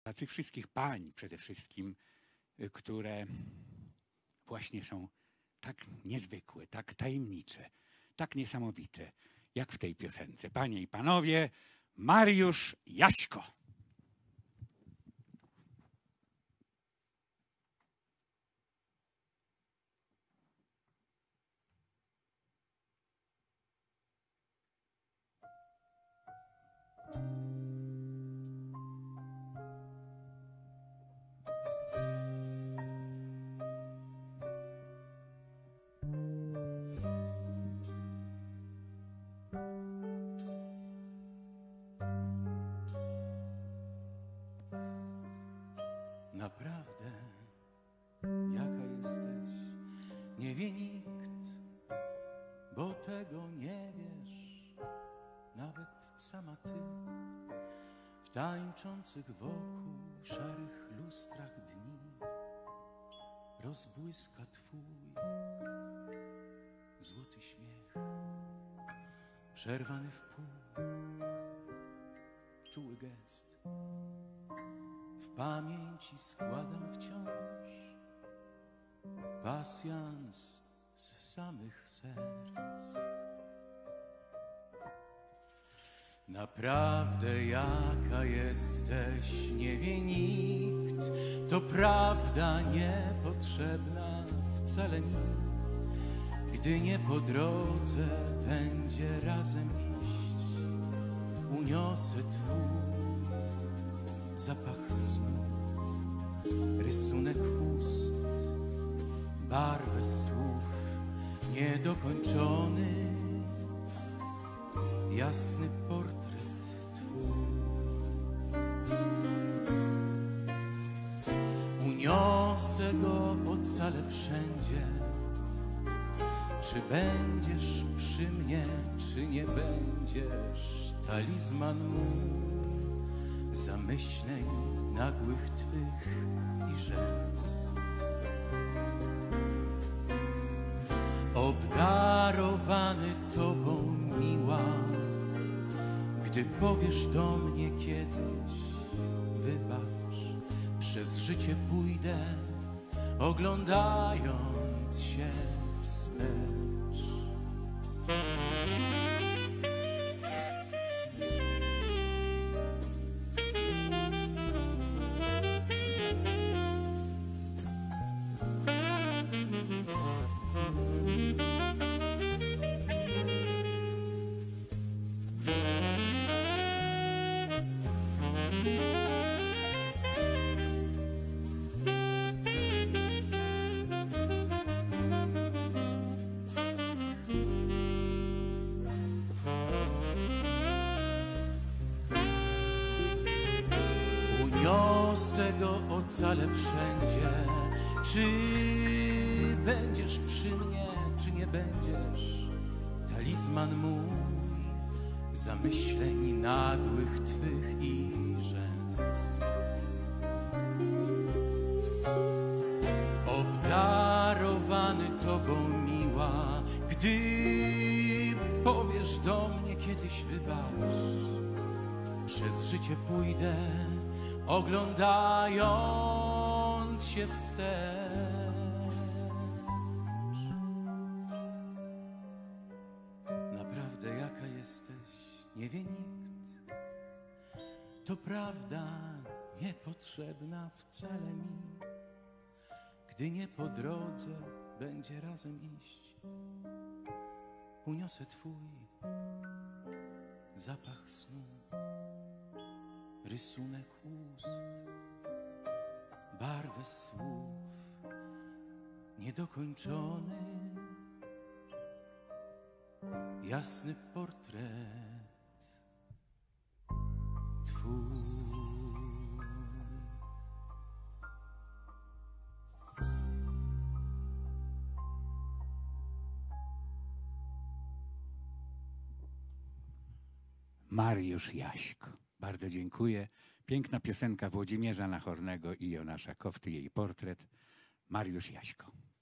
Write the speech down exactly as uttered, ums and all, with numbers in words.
Dla tych wszystkich pań przede wszystkim, które właśnie są tak niezwykłe, tak tajemnicze, tak niesamowite, jak w tej piosence. Panie i panowie, Mariusz Jaśko. Naprawdę, jaka jesteś, nie wie nikt, bo tego nie wiesz, nawet sama ty. W tańczących wokół szarych lustrach dni rozbłyska twój złoty śmiech, przerwany w pół, czuły gest. W pamięci składam wciąż pasjans z samych serc. Naprawdę jaka jesteś, nie wie nikt, to prawda niepotrzebna wcale mi. Gdy nie po drodze będzie razem iść, uniosę twój zapach snu, rysunek ust, barwę słów, niedokończony, jasny portret twój. Uniosę go ocale wszędzie. Czy będziesz przy mnie, czy nie będziesz, talizman mój zamyśleń nagłych twych i rzęs. Obdarowany tobą miła, gdy powiesz do mnie kiedyś wybacz, przez życie pójdę, oglądając się wstecz. Uniosę go ocale wszędzie. Czy będziesz przy mnie, czy nie będziesz, talizman mój zamyśleń nagłych twych i rzęs. Obdarowany tobą miła, gdy powiesz do mnie kiedyś wybacz, przez życie pójdę, oglądając się wstecz. Naprawdę jaka jesteś, nie wie nikt, to prawda niepotrzebna wcale mi. Gdy nie po drodze będzie razem iść, uniosę twój zapach snu, rysunek ust, barwę słów, niedokończony, jasny portret twój. Mariusz Jaśko. Bardzo dziękuję. Piękna piosenka Włodzimierza Nachornego i Jonasza Kofty, jej portret. Mariusz Jaśko.